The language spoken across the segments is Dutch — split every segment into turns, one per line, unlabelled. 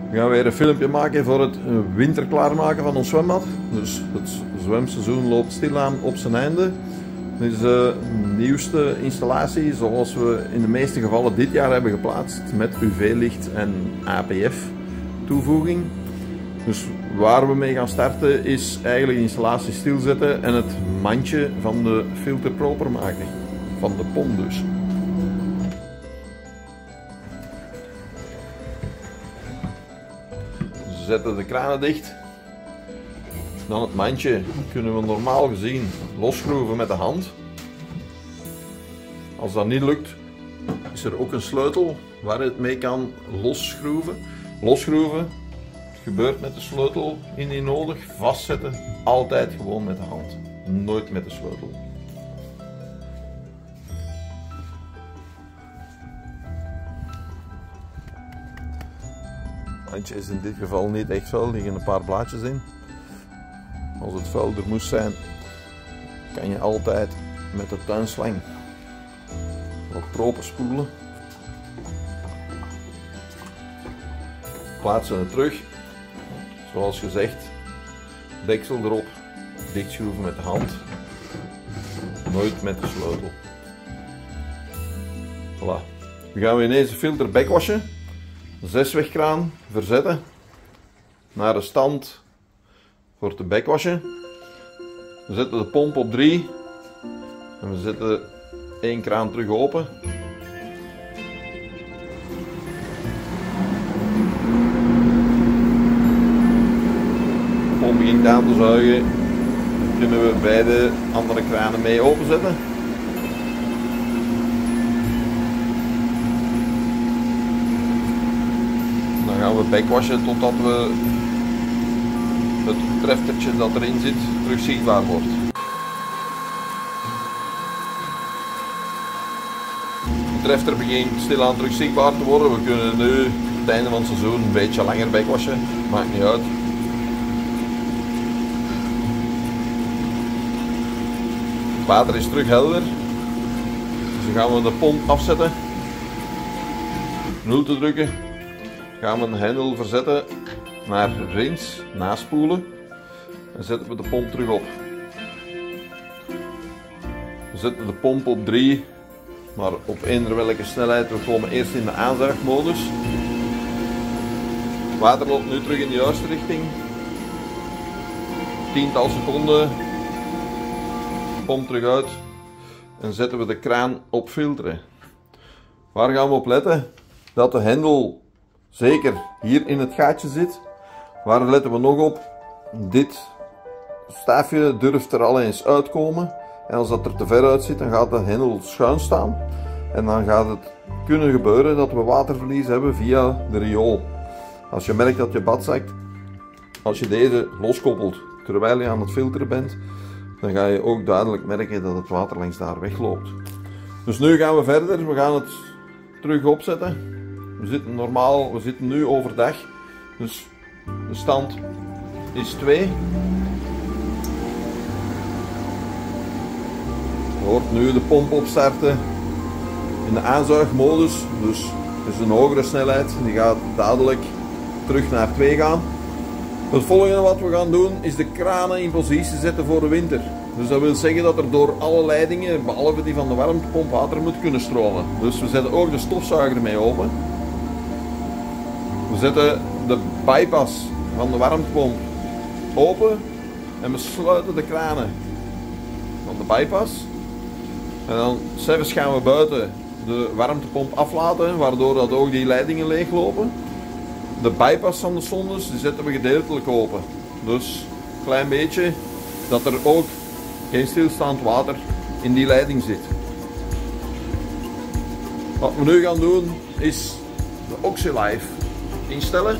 We gaan weer een filmpje maken voor het winter klaarmaken van ons zwembad. Dus het zwemseizoen loopt stilaan op zijn einde. Dit is de nieuwste installatie zoals we in de meeste gevallen dit jaar hebben geplaatst met UV-licht en APF toevoeging. Dus waar we mee gaan starten is eigenlijk de installatie stilzetten en het mandje van de filter proper maken. Van de pomp dus. We zetten de kranen dicht. Dan het mandje kunnen we normaal gezien losschroeven met de hand. Als dat niet lukt, is er ook een sleutel waar je het mee kan losschroeven. Losschroeven gebeurt met de sleutel indien nodig. Vastzetten altijd gewoon met de hand. Nooit met de sleutel. Het mandje is in dit geval niet echt vuil, er liggen een paar blaadjes in. Als het vuil er moest zijn, kan je altijd met de tuinslang wat proper spoelen. Plaatsen het terug. Zoals gezegd, deksel erop, dichtschroeven met de hand. Nooit met de sleutel. Voilà. Nu gaan we ineens de filter backwassen. 6-wegkraan verzetten naar de stand voor te backwassen. We zetten de pomp op 3 en we zetten 1 kraan terug open. De pomp begint aan te zuigen. Dan kunnen we beide andere kranen mee openzetten. Dan gaan we backwassen totdat we het treftertje dat erin zit terug zichtbaar wordt. De trefter begint stilaan terug zichtbaar te worden. We kunnen nu het einde van het seizoen een beetje langer backwassen. Maakt niet uit. Het water is terug helder. Dus dan gaan we de pomp afzetten. 0 te drukken. Gaan we een hendel verzetten naar rinse, naspoelen en zetten we de pomp terug op. We zetten de pomp op 3, maar op eender welke snelheid. We komen eerst in de aanzuigmodus. Het water loopt nu terug in de juiste richting. 10-tal seconden. Pomp terug uit en zetten we de kraan op filteren. Waar gaan we op letten? Dat de hendel zeker hier in het gaatje zit. Waar letten we nog op? Dit staafje durft er al eens uitkomen. En als dat er te ver uit zit, dan gaat de hendel schuin staan. En dan gaat het kunnen gebeuren dat we waterverlies hebben via de riool. Als je merkt dat je bad zakt, als je deze loskoppelt terwijl je aan het filteren bent, dan ga je ook duidelijk merken dat het water langs daar wegloopt. Dus nu gaan we verder. We gaan het terug opzetten. We zitten nu overdag. Dus de stand is 2. Je hoort nu de pomp opstarten in de aanzuigmodus. Dus het is een hogere snelheid. Die gaat dadelijk terug naar 2 gaan. Het volgende wat we gaan doen is de kranen in positie zetten voor de winter. Dus dat wil zeggen dat er door alle leidingen, behalve die van de warmtepomp, water moet kunnen stromen. Dus we zetten ook de stofzuiger mee open. We zetten de bypass van de warmtepomp open en we sluiten de kranen van de bypass. En dan zelfs gaan we buiten de warmtepomp aflaten, waardoor dat ook die leidingen leeglopen. De bypass van de sondes die zetten we gedeeltelijk open. Dus een klein beetje dat er ook geen stilstaand water in die leiding zit. Wat we nu gaan doen is de OxyLife instellen.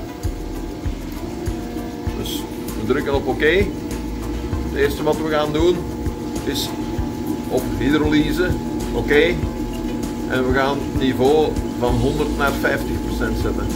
Dus we drukken op OK. Het eerste wat we gaan doen is op hydrolyse OK. En we gaan het niveau van 100 naar 50% zetten.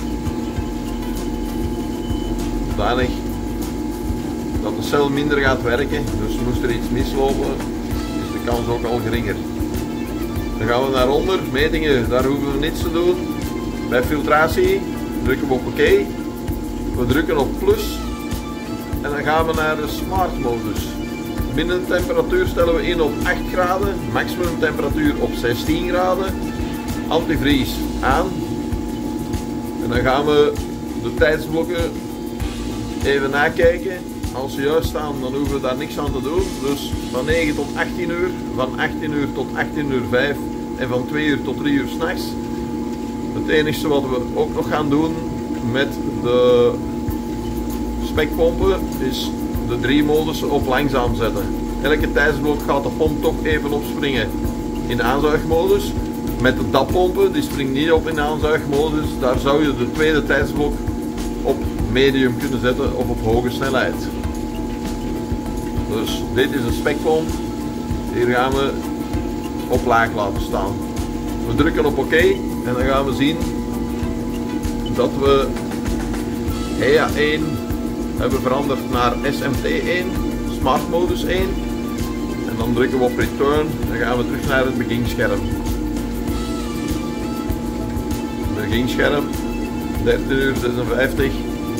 Zodanig dat de cel minder gaat werken. Dus moest er iets mislopen, is de kans ook al geringer. Dan gaan we naar onder, metingen, daar hoeven we niets te doen. Bij filtratie drukken we op OK. We drukken op plus en dan gaan we naar de smart modus. Binnentemperatuur stellen we in op 8 graden, maximum temperatuur op 16 graden, antivries aan. En dan gaan we de tijdsblokken even nakijken. Als ze juist staan, dan hoeven we daar niks aan te doen. Dus van 9 tot 18 uur, van 18 uur tot 18 uur 5 en van 2 uur tot 3 uur s'nachts. Het enige wat we ook nog gaan doen met de spekpompen is de 3 modussen op langzaam zetten. Elke tijdsblok gaat de pomp toch even opspringen in de aanzuigmodus. Met de DAP-pompen, die springt niet op in de aanzuigmodus. Daar zou je de tweede tijdsblok op medium kunnen zetten of op hoge snelheid. Dus dit is een spekpomp. Hier gaan we op laag laten staan. We drukken op oké en dan gaan we zien dat we HEA1 hebben veranderd naar SMT1, Smart Modus 1. En dan drukken we op return, dan gaan we terug naar het beginscherm. Beginscherm, 13 uur 56.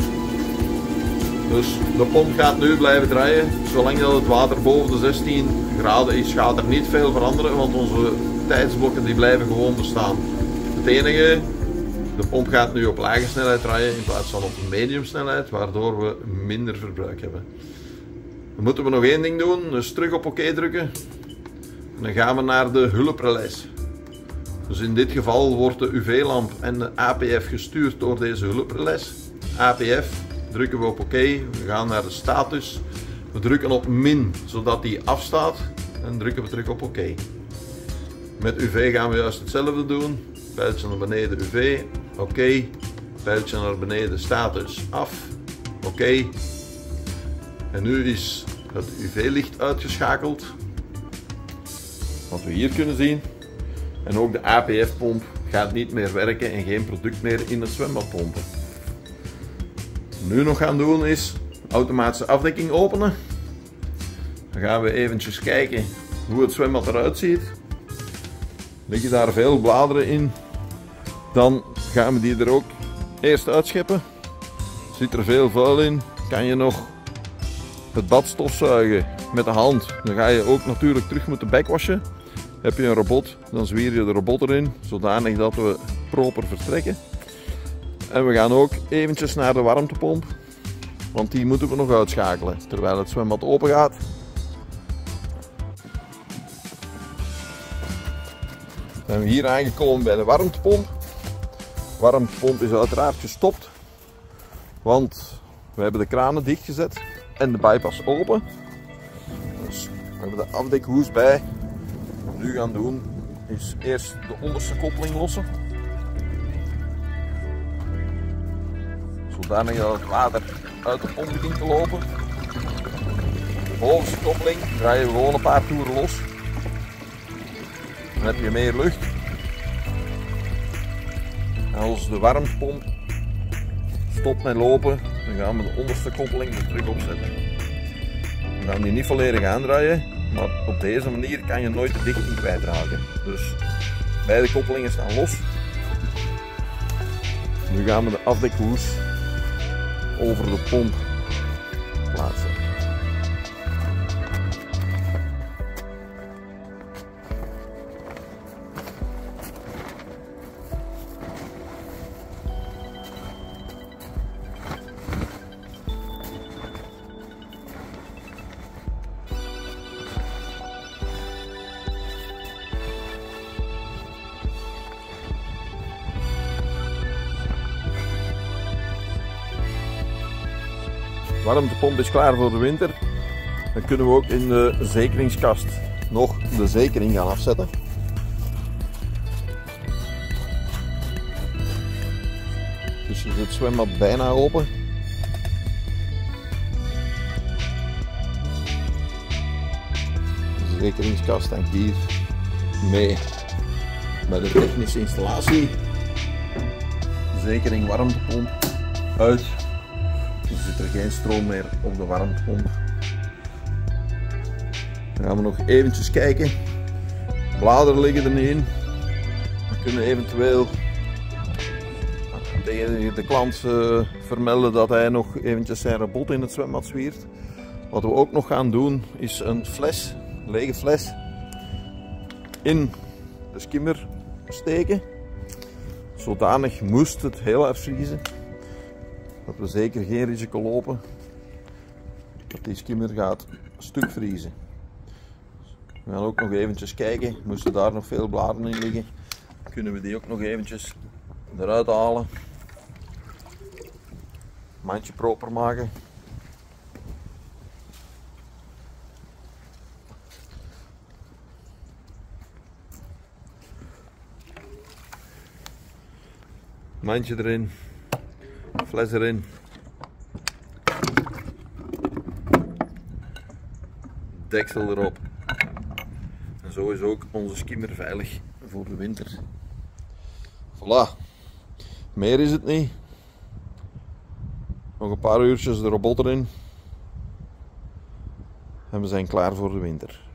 Dus de pomp gaat nu blijven draaien. Zolang dat het water boven de 16 graden is, gaat er niet veel veranderen, want onze tijdsblokken die blijven gewoon bestaan. Het enige, de pomp gaat nu op lage snelheid draaien in plaats van op medium snelheid, waardoor we minder verbruik hebben. Dan moeten we nog één ding doen, dus terug op oké drukken. En dan gaan we naar de hulprelais. Dus in dit geval wordt de UV-lamp en de APF gestuurd door deze hulprelais. APF drukken we op oké, we gaan naar de status. We drukken op min, zodat die afstaat. En drukken we terug op oké. Met UV gaan we juist hetzelfde doen. Pijltje naar beneden UV, oké. Pijltje naar beneden status af, oké. En nu is het UV-licht uitgeschakeld. Wat we hier kunnen zien. En ook de APF-pomp gaat niet meer werken en geen product meer in het zwembad pompen. Wat we nu nog gaan doen is automatische afdekking openen. Dan gaan we eventjes kijken hoe het zwembad eruit ziet. Liggen daar veel bladeren in, dan gaan we die er ook eerst uitscheppen. Zit er veel vuil in, kan je nog het bad stofzuigen met de hand. Dan ga je ook natuurlijk terug moeten backwassen. Heb je een robot, dan zwier je de robot erin, zodanig dat we proper vertrekken. En we gaan ook eventjes naar de warmtepomp, want die moeten we nog uitschakelen terwijl het zwembad open gaat. Dan zijn we hier aangekomen bij de warmtepomp. De warmtepomp is uiteraard gestopt, want we hebben de kranen dichtgezet en de bypass open. Dus we hebben de afdekhoes bij. Wat we nu gaan doen is eerst de onderste koppeling lossen. Zodanig dat het water uit de pomp begint te lopen. De bovenste koppeling draai je gewoon een paar toeren los. Dan heb je meer lucht. En als de warmtepomp stopt met lopen, dan gaan we de onderste koppeling er terug opzetten. We gaan die niet volledig aandraaien, maar op deze manier kan je nooit de dichting kwijtraken. Dus beide koppelingen staan los. Nu gaan we de afdekhoes over de pomp plaatsen. De warmtepomp is klaar voor de winter. Dan kunnen we ook in de zekeringskast nog de zekering gaan afzetten. Dus is het zwembad bijna open. De zekeringskast hangt hier mee bij de technische installatie. Zekering warmtepomp uit. Er zit er geen stroom meer op de warmtepomp. Dan gaan we nog eventjes kijken. Bladeren liggen er niet in. We kunnen eventueel tegen de klant vermelden dat hij nog eventjes zijn robot in het zwembad zwiert. Wat we ook nog gaan doen is een fles, een lege fles, in de skimmer steken. Zodanig moest het heel erg vriezen, dat we zeker geen risico lopen dat die skimmer gaat stuk vriezen. We gaan ook nog eventjes kijken, moesten daar nog veel bladeren in liggen, kunnen we die ook nog eventjes eruit halen. Mandje proper maken. Mandje erin, fles erin. Deksel erop. En zo is ook onze skimmer veilig voor de winter. Voilà. Meer is het niet. Nog een paar uurtjes de robot erin. En we zijn klaar voor de winter.